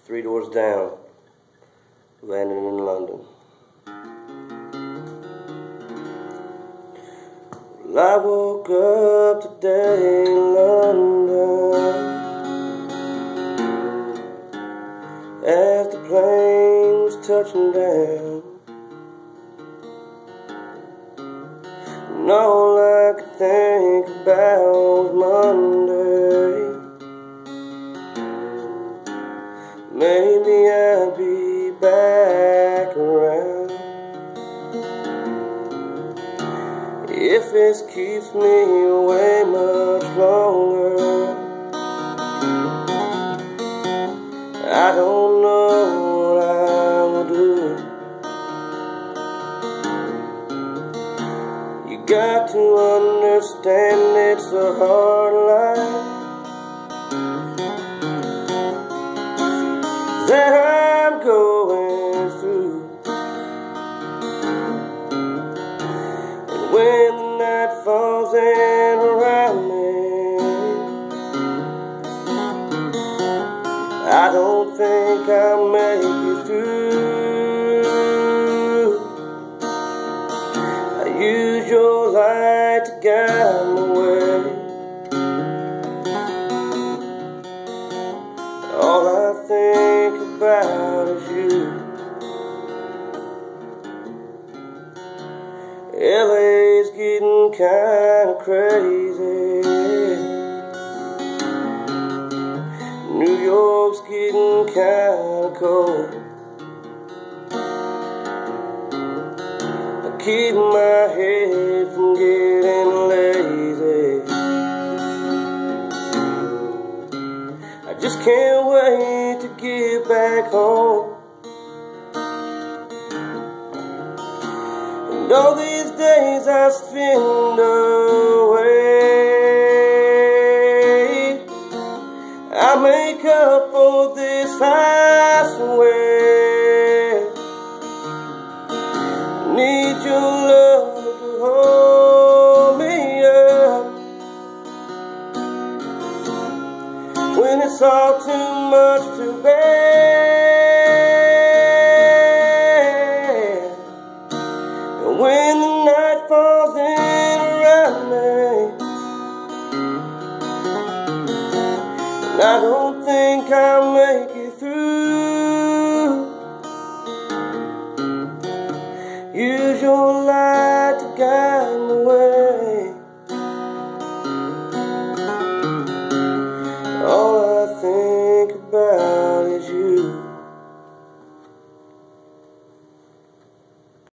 3 doors down, landing in London. Well, I woke up today in London as the plane was touching down, and all I could think about was Monday. Maybe I'll be back around if this keeps me away much longer. I don't know what I will do. You got to understand it's a hard life that I'm going through, and when the night falls in around me, I don't think I'll make it through. I use your light to guide my way. All I think about is you. LA's getting kinda crazy. New York's getting kinda cold. I keep my head from getting lazy. I just can't wait to get back home. And all these days I spend away, I make up for this, I swear. Need your love to hold me up when it's all too much to bear. And when the night falls in around me, and I don't think I'll make it through.